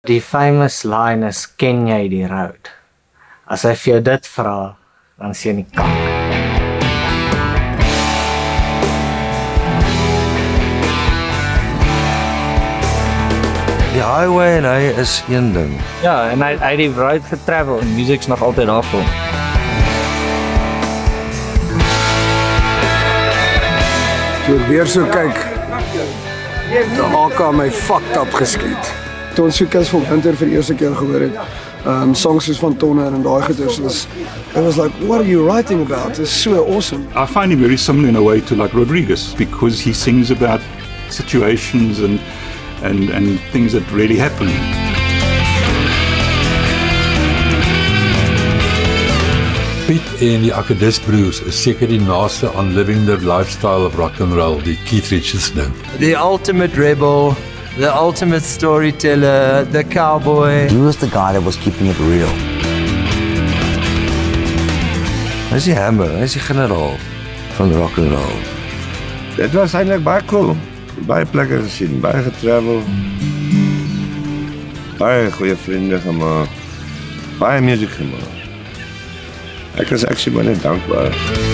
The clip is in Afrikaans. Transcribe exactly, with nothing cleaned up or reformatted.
Die famous line is, ken jy die road? As hy vir jou dit vra, dan sê jy nie kak. Die highway en hy is een ding. Ja, en hy, hy het die road getravel en music's nog altyd daar vir hom. Toe ek weer so kyk, die A K my fucked up geskiet. Toe ons so Kiss for Winter vir die eerste keer gehoor het, um, songs soos van Tonne en daai goeders, was, it was like, what are you writing about? It's so awesome. I find him very similar in a way to like Rodriguez, because he sings about situations and and and things that really happen. Piet en die Akkedist Broers is seker die naaste aan living the lifestyle of rock and roll, die Keith Richards ding. The ultimate rebel, the ultimate storyteller, the cowboy. He was the guy that was keeping it real. Hy is die hammer, hy is die generaal van rock and roll. Dit was eintlik baie cool. Baie plekke gesien, baie getravel. Baie goeie vriende gemaak. Baie musiek gemaak. Ek is actually baie dankbaar.